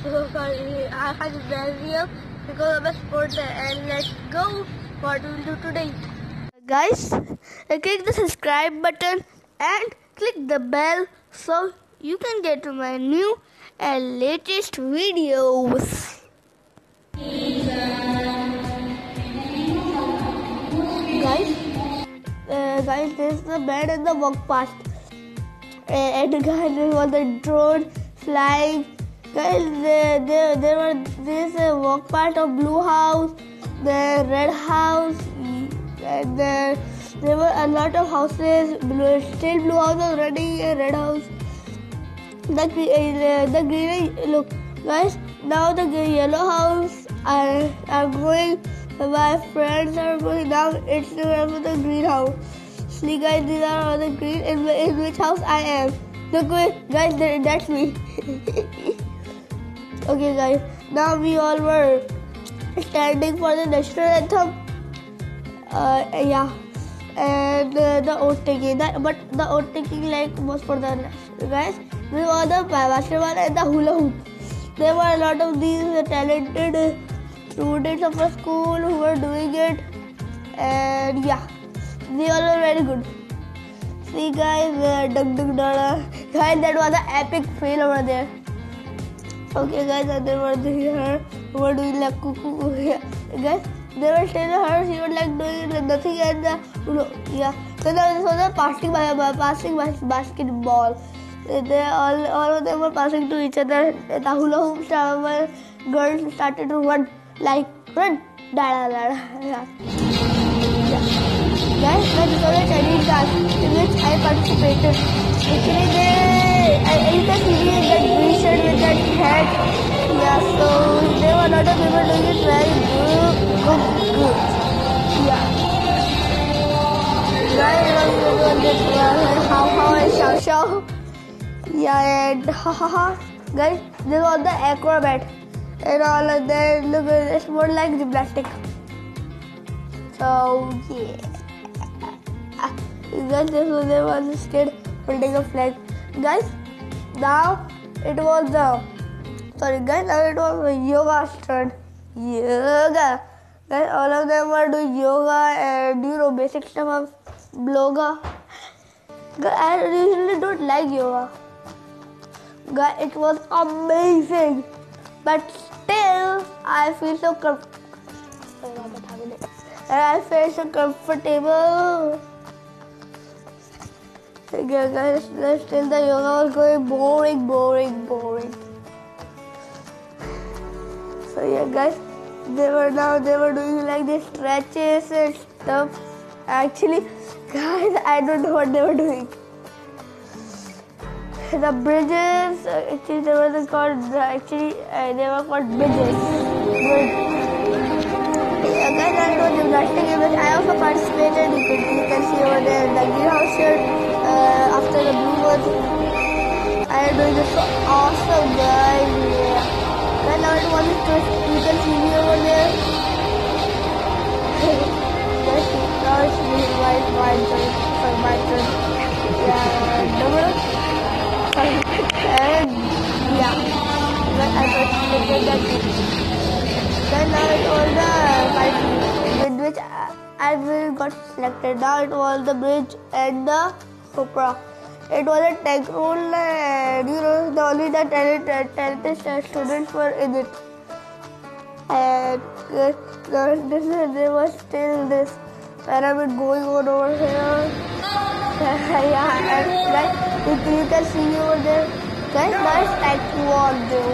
So sorry, I had a bad video because of a sport and let's go what we will do today. Guys, click the subscribe button and click the bell so you can get my new and latest videos. Guys, this is the bed and the walk past. And guys, there was the drone flying. Guys, there were this walk past of blue house, the red house, and there were a lot of houses. Still blue house was running a red house. The green, look, guys. Now the yellow house are going. My friends are going now. It's the green house. See, guys, these are all the green. In which house I am? Look, guys, that's me. Okay, guys. Now we all were standing for the national anthem. Yeah, and the oath taking. But the oath taking was for the guys. We were the basketball and the hula hoop. There were a lot of these talented students of our school who were doing it, and yeah, they all were very good. See, guys, dug guys, that was an epic fail over there. Okay, guys, and they were here who were doing like cuckoo. Guys, they were staying in her. She was like doing nothing, and yeah. So now this was a passing basketball. They all of them were passing to each other. The hula hoop girls started to run, da da da. Yeah. Guys, that was a Chinese dance in which I participated. Actually, you can see that green shirt with that hat. Yeah, so there were a lot of people doing it very good. Yeah. Guys, how I show. Yeah, and guys, this was the acrobat and all of that. Look, it's more like gymnastics. So yeah, guys, there was this kid holding a flag. Guys, now it was the yoga turn. Yoga, guys, all of them were doing yoga and basic stuff of yoga. Guys, I usually don't like yoga. Guys, it was amazing, but still I feel so comfortable. Yeah, guys, still the yoga was going boring. So yeah, guys, they were doing like these stretches and stuff. Actually, guys, I don't know what they were doing. The bridges, actually, they were called bridges. Yeah, guys, I know gymnastics in which I also participated. You can see over there the green house shirt after the blue one. I am doing this so awesome, guys. Yeah. Then now it was a twist. You can see me over there. Yes, now it's my turn. Yeah, double. And yeah, I participated that. Then now it was the fight with which I got selected. Now it was the bridge and the Copra. It was a tech role, and only the talented students were in it. And there was still this pyramid going on over here. Yeah, and guys, you can see over there. Guys, that's taekwondo.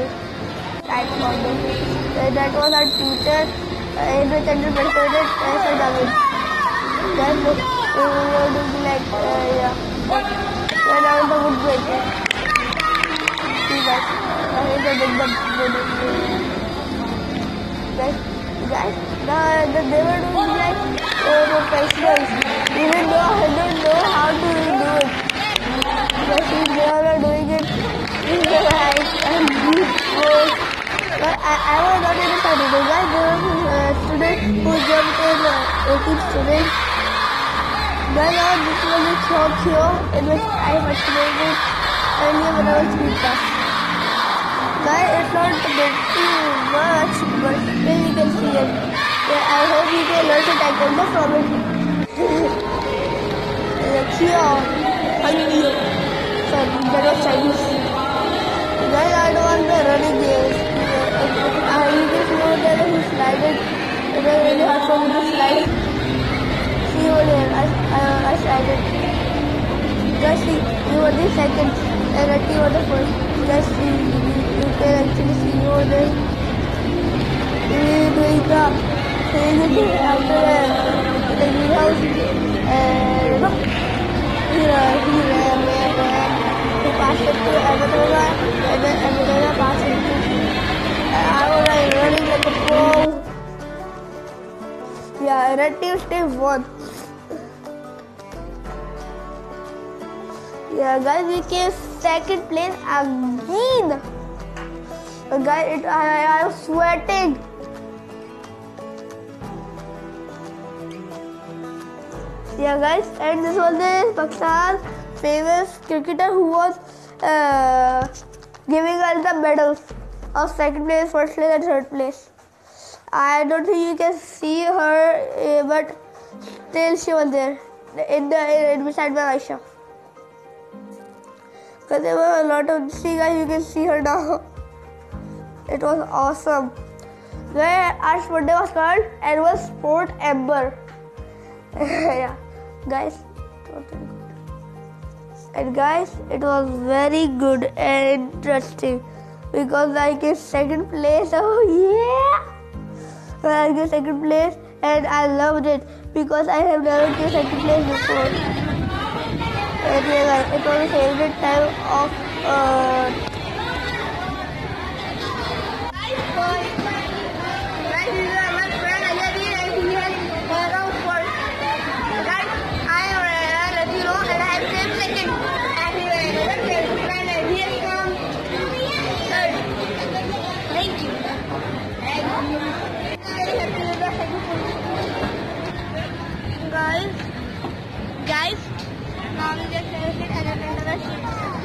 That was our teacher, in which I participated as a David. Then we were doing like, yeah. Then I was the wood breaker. See that? Here's a big guys, they were doing like professionals. Even though I don't know how to do it. But they were doing it right and beautiful. But I was not in the study. The guy, there was a student who jumped in 18 students. Then this was a show in which I participated earlier when I was in class. Guys, it's not pretty much, but still you can see it. Yeah, I hope you can learn to taekwondo from it. Kia, Hanyu. Sorry, that was Chinese. Guys, I don't want the running games. You just know that he slided. It was really hard for me to slide. See over there, I slided. Just see, you were the second and Rati was the first. Just see, you can actually see over there. He's doing the same thing after the greenhouse. And look, he ran. He passed it to Avatar and then Avatar passed it to I was like running like a pro. Yeah, Red Team still won. Yeah, guys, we came second place again. Guys, I was sweating. Yeah, guys, and this was the Pakistan famous cricketer who was giving us the medals of second place, first place, and third place. I don't think you can see her, but still she was there in beside my Aisha. Because there were a lot of guys, you can see her now. It was awesome. Where our sport day was called and was Sport Ember. Yeah, guys, and guys, it was very good and interesting because I get second place. Oh yeah, I get second place and I loved it because I have never get second place before. And yeah, it was a favorite time of guys, now we just celebrate another shit.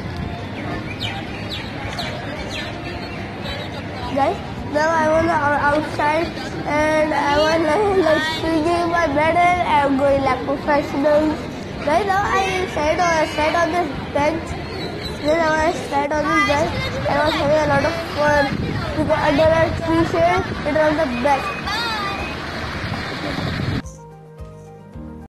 Guys, now I was outside and I was like swinging my medal and going like professional. Guys, now I sat on this bench. Then I sat on this bench and I was having a lot of fun because under a tree shade, it was the best.